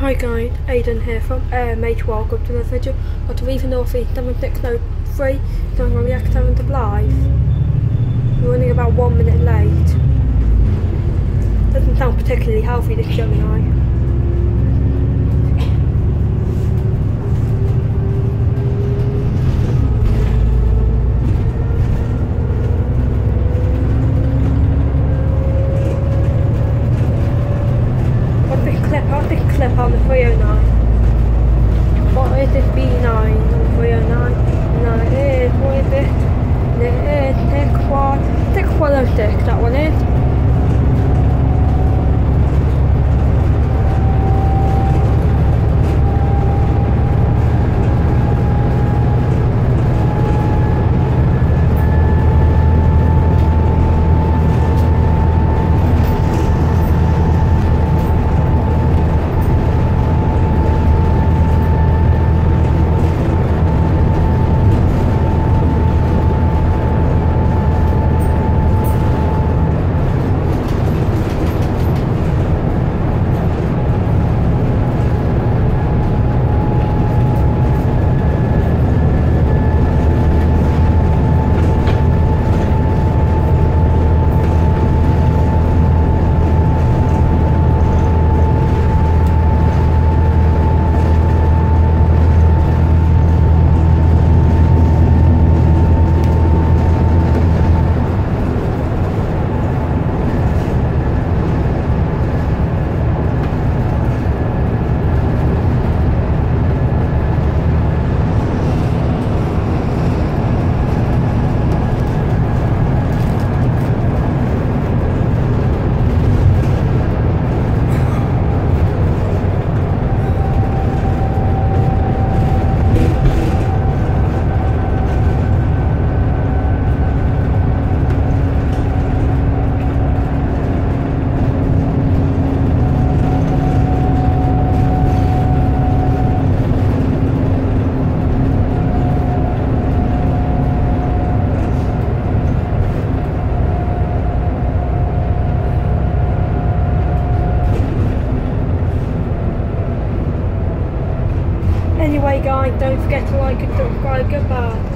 Hi guys, Aidan here from Mate. Welcome to another video of the Arriva DB300 going on the Eclipse to Blyth. We're running about 1 minute late. Doesn't sound particularly healthy, this Gemini. Clip on the 309. What is this B9 on the 309? No, it is. What is it? It is Tick 106, that one is. Anyway guys, don't forget to like and subscribe. Goodbye.